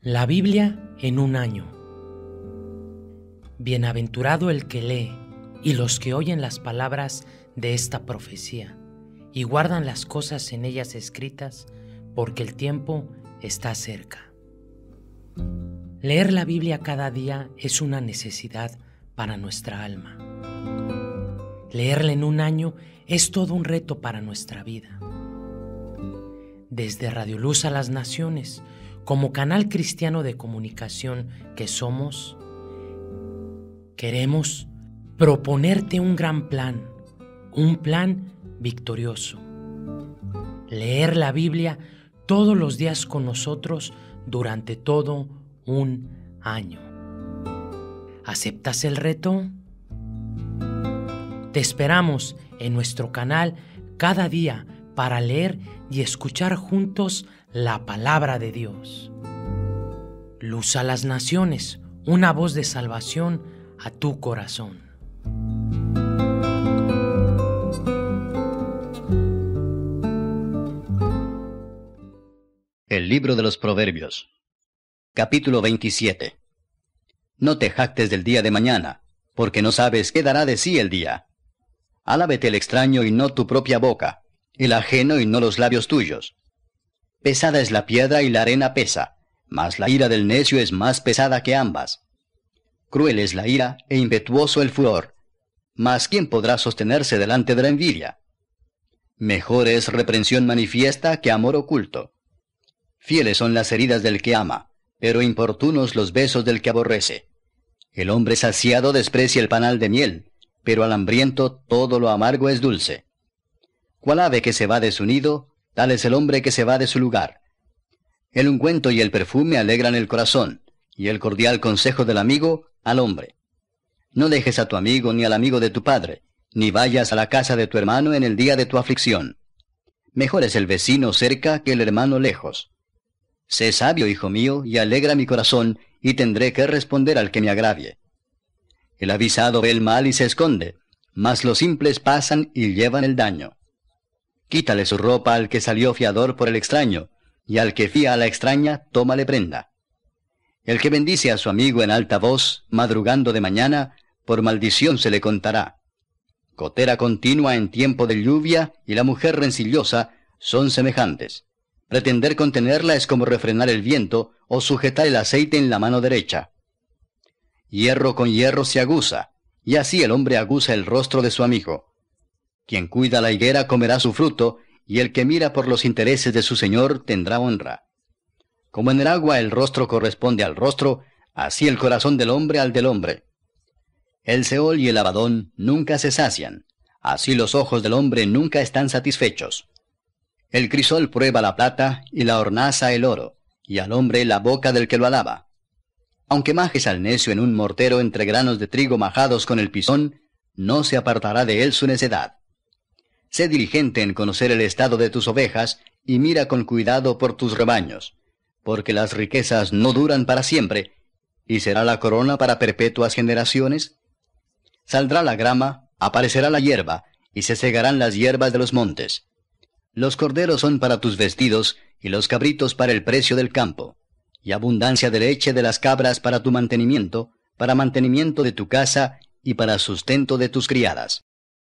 La Biblia en un año. Bienaventurado el que lee y los que oyen las palabras de esta profecía y guardan las cosas en ellas escritas, porque el tiempo está cerca. Leer la Biblia cada día es una necesidad para nuestra alma. Leerla en un año es todo un reto para nuestra vida. Desde Radio Luz a las Naciones, como canal cristiano de comunicación que somos, queremos proponerte un gran plan, un plan victorioso. Leer la Biblia todos los días con nosotros durante todo un año. ¿Aceptas el reto? Te esperamos en nuestro canal cada día para leer y escuchar juntos la palabra de Dios. Luz a las Naciones, una voz de salvación a tu corazón. El libro de los Proverbios, capítulo 27. No te jactes del día de mañana, porque no sabes qué dará de sí el día. Alábete el extraño y no tu propia boca, el ajeno y no los labios tuyos. Pesada es la piedra y la arena pesa, mas la ira del necio es más pesada que ambas. Cruel es la ira e impetuoso el furor, mas ¿quién podrá sostenerse delante de la envidia? Mejor es reprensión manifiesta que amor oculto. Fieles son las heridas del que ama, pero importunos los besos del que aborrece. El hombre saciado desprecia el panal de miel, pero al hambriento todo lo amargo es dulce. Cual ave que se va de su nido, tal es el hombre que se va de su lugar. El ungüento y el perfume alegran el corazón, y el cordial consejo del amigo al hombre. No dejes a tu amigo ni al amigo de tu padre, ni vayas a la casa de tu hermano en el día de tu aflicción. Mejor es el vecino cerca que el hermano lejos. Sé sabio, hijo mío, y alegra mi corazón, y tendré que responder al que me agravie. El avisado ve el mal y se esconde, mas los simples pasan y llevan el daño. Quítale su ropa al que salió fiador por el extraño, y al que fía a la extraña, tómale prenda. El que bendice a su amigo en alta voz, madrugando de mañana, por maldición se le contará. Gotera continua en tiempo de lluvia y la mujer rencillosa son semejantes. Pretender contenerla es como refrenar el viento o sujetar el aceite en la mano derecha. Hierro con hierro se aguza, y así el hombre aguza el rostro de su amigo. Quien cuida la higuera comerá su fruto, y el que mira por los intereses de su señor tendrá honra. Como en el agua el rostro corresponde al rostro, así el corazón del hombre al del hombre. El Seol y el Abadón nunca se sacian, así los ojos del hombre nunca están satisfechos. El crisol prueba la plata y la hornaza el oro, y al hombre la boca del que lo alaba. Aunque majes al necio en un mortero entre granos de trigo majados con el pisón, no se apartará de él su necedad. Sé diligente en conocer el estado de tus ovejas, y mira con cuidado por tus rebaños, porque las riquezas no duran para siempre, y será la corona para perpetuas generaciones. Saldrá la grama, aparecerá la hierba, y se segarán las hierbas de los montes. Los corderos son para tus vestidos, y los cabritos para el precio del campo, y abundancia de leche de las cabras para tu mantenimiento, para mantenimiento de tu casa, y para sustento de tus criadas.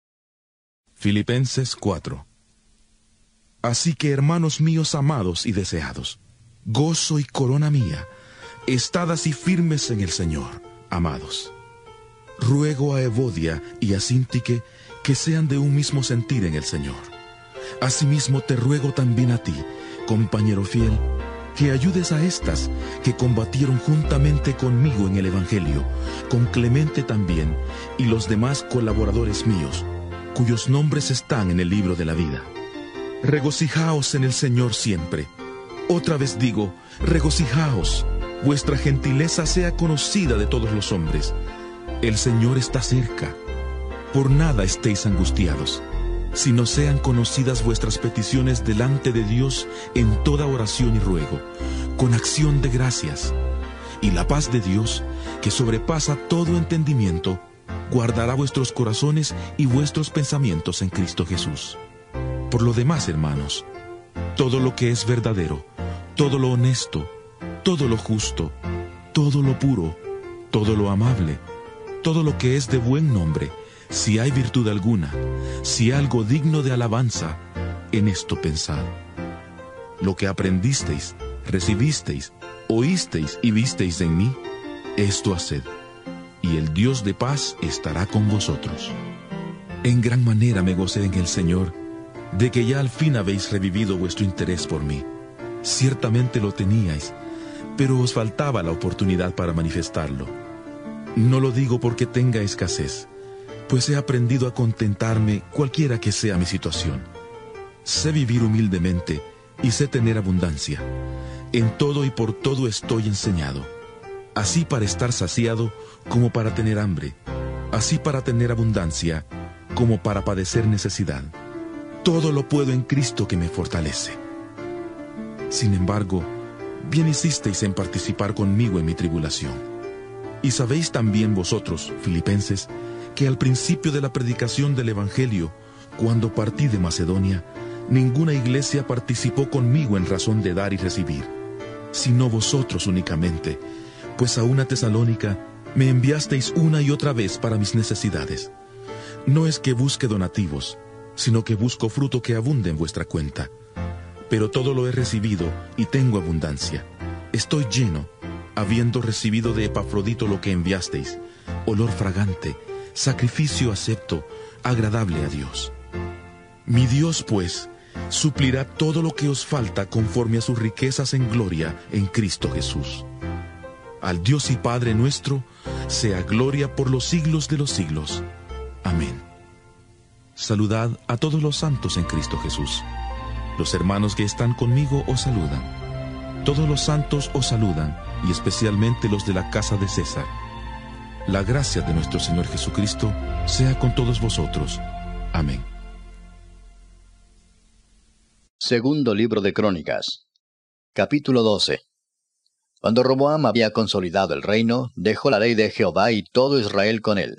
Filipenses 4. Así que, hermanos míos amados y deseados, gozo y corona mía, estad así firmes en el Señor, amados. Ruego a Evodia y a Síntique que sean de un mismo sentir en el Señor. Asimismo te ruego también a ti, compañero fiel, que ayudes a estas que combatieron juntamente conmigo en el Evangelio, con Clemente también, y los demás colaboradores míos, cuyos nombres están en el libro de la vida. Regocijaos en el Señor siempre. Otra vez digo, regocijaos, vuestra gentileza sea conocida de todos los hombres. El Señor está cerca. Por nada estéis angustiados, sino sean conocidas vuestras peticiones delante de Dios en toda oración y ruego, con acción de gracias. Y la paz de Dios, que sobrepasa todo entendimiento, guardará vuestros corazones y vuestros pensamientos en Cristo Jesús. Por lo demás, hermanos, todo lo que es verdadero, todo lo honesto, todo lo justo, todo lo puro, todo lo amable, todo lo que es de buen nombre, si hay virtud alguna, si algo digno de alabanza, en esto pensad. Lo que aprendisteis, recibisteis, oísteis y visteis en mí, esto haced, y el Dios de paz estará con vosotros. En gran manera me gocé en el Señor, de que ya al fin habéis revivido vuestro interés por mí. Ciertamente lo teníais, pero os faltaba la oportunidad para manifestarlo. No lo digo porque tenga escasez, pues he aprendido a contentarme cualquiera que sea mi situación. Sé vivir humildemente y sé tener abundancia. En todo y por todo estoy enseñado, así para estar saciado como para tener hambre, así para tener abundancia como para padecer necesidad. Todo lo puedo en Cristo que me fortalece. Sin embargo, bien hicisteis en participar conmigo en mi tribulación. Y sabéis también vosotros, filipenses, que al principio de la predicación del Evangelio, cuando partí de Macedonia, ninguna iglesia participó conmigo en razón de dar y recibir, sino vosotros únicamente, pues a una Tesalónica me enviasteis una y otra vez para mis necesidades. No es que busque donativos, sino que busco fruto que abunde en vuestra cuenta. Pero todo lo he recibido y tengo abundancia. Estoy lleno, habiendo recibido de Epafrodito lo que enviasteis, olor fragante, sacrificio acepto, agradable a Dios. Mi Dios, pues, suplirá todo lo que os falta conforme a sus riquezas en gloria en Cristo Jesús. Al Dios y Padre nuestro, sea gloria por los siglos de los siglos. Amén. Saludad a todos los santos en Cristo Jesús. Los hermanos que están conmigo os saludan. Todos los santos os saludan, y especialmente los de la casa de César. La gracia de nuestro Señor Jesucristo sea con todos vosotros. Amén. Segundo libro de Crónicas, capítulo 12. Cuando Roboam había consolidado el reino, dejó la ley de Jehová y todo Israel con él.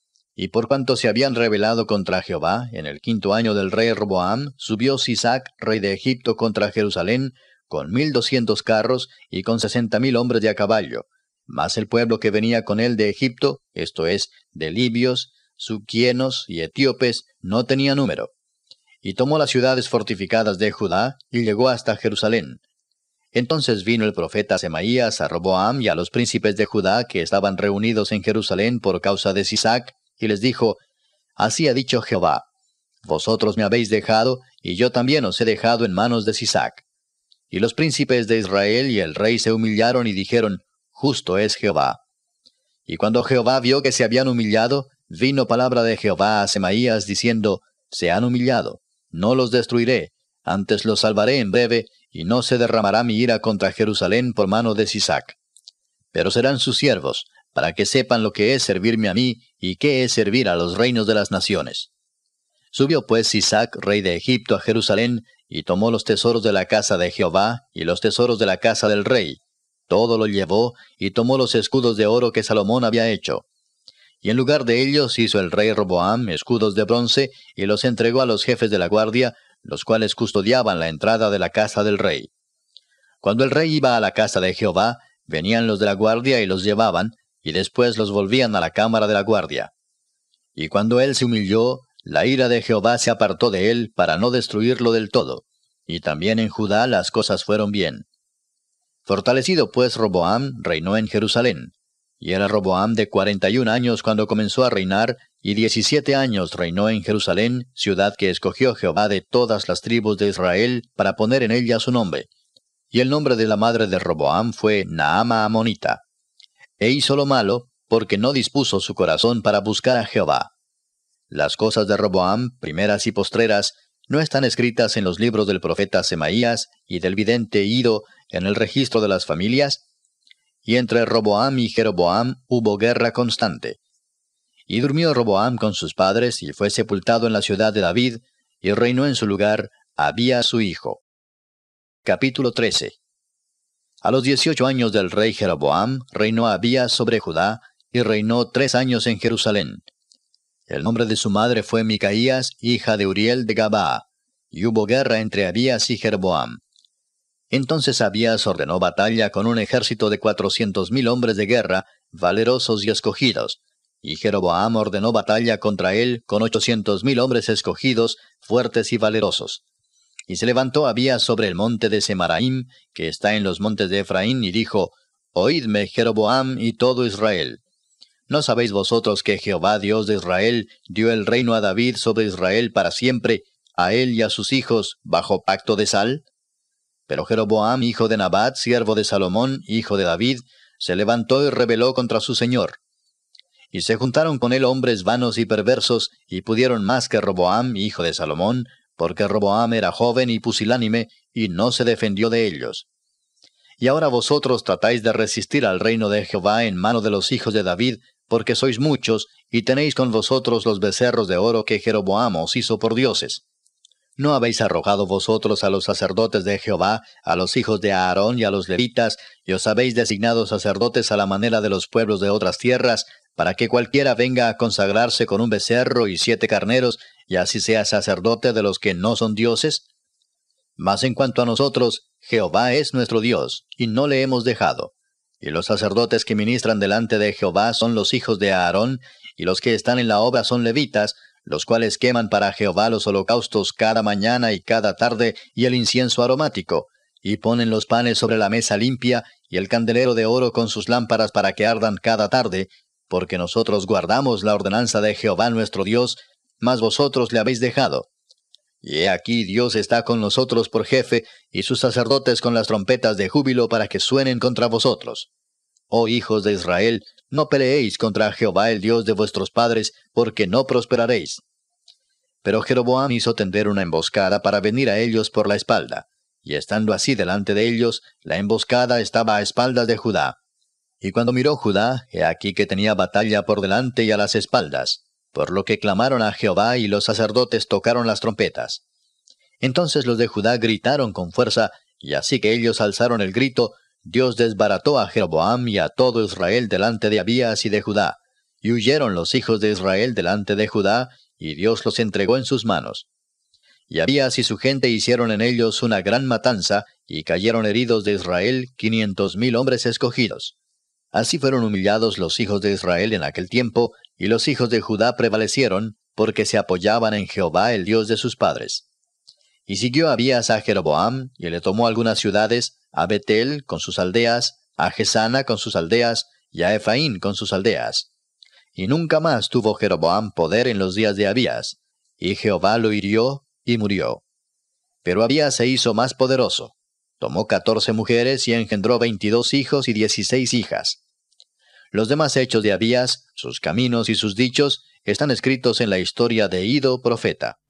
Y por cuanto se habían rebelado contra Jehová, en el 5º año del rey Roboam, subió Sisac, rey de Egipto, contra Jerusalén, con 1,200 carros y con 60,000 hombres de a caballo. Mas el pueblo que venía con él de Egipto, esto es, de libios, suquienos y etíopes, no tenía número. Y tomó las ciudades fortificadas de Judá, y llegó hasta Jerusalén. Entonces vino el profeta Semaías a Roboam y a los príncipes de Judá que estaban reunidos en Jerusalén por causa de Sisac, y les dijo: Así ha dicho Jehová: Vosotros me habéis dejado, y yo también os he dejado en manos de Sisac. Y los príncipes de Israel y el rey se humillaron y dijeron: Justo es Jehová. Y cuando Jehová vio que se habían humillado, vino palabra de Jehová a Semaías diciendo: Se han humillado, no los destruiré, antes los salvaré en breve, y no se derramará mi ira contra Jerusalén por mano de Sisac. Pero serán sus siervos, para que sepan lo que es servirme a mí, y qué es servir a los reinos de las naciones. Subió pues Sisac, rey de Egipto, a Jerusalén, y tomó los tesoros de la casa de Jehová, y los tesoros de la casa del rey. Todo lo llevó, y tomó los escudos de oro que Salomón había hecho. Y en lugar de ellos hizo el rey Roboam escudos de bronce, y los entregó a los jefes de la guardia, los cuales custodiaban la entrada de la casa del rey. Cuando el rey iba a la casa de Jehová, venían los de la guardia y los llevaban, y después los volvían a la cámara de la guardia. Y cuando él se humilló, la ira de Jehová se apartó de él para no destruirlo del todo. Y también en Judá las cosas fueron bien. Fortalecido pues Roboam, reinó en Jerusalén. Y era Roboam de 41 años cuando comenzó a reinar, y 17 años reinó en Jerusalén, ciudad que escogió Jehová de todas las tribus de Israel para poner en ella su nombre. Y el nombre de la madre de Roboam fue Naama Amonita. E hizo lo malo, porque no dispuso su corazón para buscar a Jehová. Las cosas de Roboam, primeras y postreras, no están escritas en los libros del profeta Semaías y del vidente Ido en el registro de las familias. Y entre Roboam y Jeroboam hubo guerra constante. Y durmió Roboam con sus padres, y fue sepultado en la ciudad de David, y reinó en su lugar Abías su hijo. Capítulo 13. A los 18 años del rey Jeroboam, reinó Abías sobre Judá, y reinó 3 años en Jerusalén. El nombre de su madre fue Micaías, hija de Uriel de Gabaa, y hubo guerra entre Abías y Jeroboam. Entonces Abías ordenó batalla con un ejército de 400,000 hombres de guerra, valerosos y escogidos. Y Jeroboam ordenó batalla contra él con 800,000 hombres escogidos, fuertes y valerosos. Y se levantó Abías sobre el monte de Semaraim, que está en los montes de Efraín, y dijo: Oídme, Jeroboam y todo Israel. ¿No sabéis vosotros que Jehová Dios de Israel dio el reino a David sobre Israel para siempre, a él y a sus hijos, bajo pacto de sal? Pero Jeroboam, hijo de Nabat, siervo de Salomón, hijo de David, se levantó y rebeló contra su señor. Y se juntaron con él hombres vanos y perversos, y pudieron más que Roboam, hijo de Salomón, porque Roboam era joven y pusilánime, y no se defendió de ellos. Y ahora vosotros tratáis de resistir al reino de Jehová en mano de los hijos de David, porque sois muchos, y tenéis con vosotros los becerros de oro que Jeroboam os hizo por dioses. ¿No habéis arrojado vosotros a los sacerdotes de Jehová, a los hijos de Aarón y a los levitas, y os habéis designado sacerdotes a la manera de los pueblos de otras tierras, para que cualquiera venga a consagrarse con un becerro y 7 carneros, y así sea sacerdote de los que no son dioses? Mas en cuanto a nosotros, Jehová es nuestro Dios, y no le hemos dejado. Y los sacerdotes que ministran delante de Jehová son los hijos de Aarón, y los que están en la obra son levitas, los cuales queman para Jehová los holocaustos cada mañana y cada tarde, y el incienso aromático, y ponen los panes sobre la mesa limpia, y el candelero de oro con sus lámparas para que ardan cada tarde, porque nosotros guardamos la ordenanza de Jehová nuestro Dios, mas vosotros le habéis dejado. Y he aquí Dios está con nosotros por jefe, y sus sacerdotes con las trompetas de júbilo para que suenen contra vosotros. Oh hijos de Israel, no peleéis contra Jehová el Dios de vuestros padres, porque no prosperaréis. Pero Jeroboam hizo tender una emboscada para venir a ellos por la espalda, y estando así delante de ellos, la emboscada estaba a espaldas de Judá. Y cuando miró Judá, he aquí que tenía batalla por delante y a las espaldas, por lo que clamaron a Jehová y los sacerdotes tocaron las trompetas. Entonces los de Judá gritaron con fuerza, y así que ellos alzaron el grito, Dios desbarató a Jeroboam y a todo Israel delante de Abías y de Judá, y huyeron los hijos de Israel delante de Judá, y Dios los entregó en sus manos. Y Abías y su gente hicieron en ellos una gran matanza, y cayeron heridos de Israel 500,000 hombres escogidos. Así fueron humillados los hijos de Israel en aquel tiempo, y los hijos de Judá prevalecieron, porque se apoyaban en Jehová el Dios de sus padres. Y siguió Abías a Jeroboam, y le tomó algunas ciudades, a Betel con sus aldeas, a Gesana con sus aldeas, y a Efraín con sus aldeas. Y nunca más tuvo Jeroboam poder en los días de Abías, y Jehová lo hirió y murió. Pero Abías se hizo más poderoso. Tomó 14 mujeres y engendró 22 hijos y 16 hijas. Los demás hechos de Abías, sus caminos y sus dichos, están escritos en la historia de Ido profeta.